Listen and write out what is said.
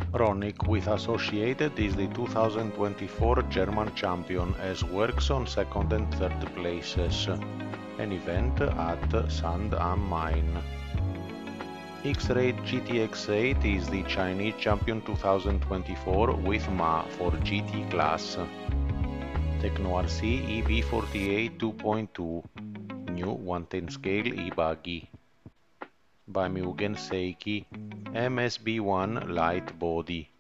Ronick with Associated is the 2024 German champion as works on second and third places, an event at Sand am Main. X-Ray GTX8 is the Chinese champion 2024 with Ma for GT class. Techno RC EB48 2.2 new 110 scale e-buggy. By Mugen Seiki MSB1 light body.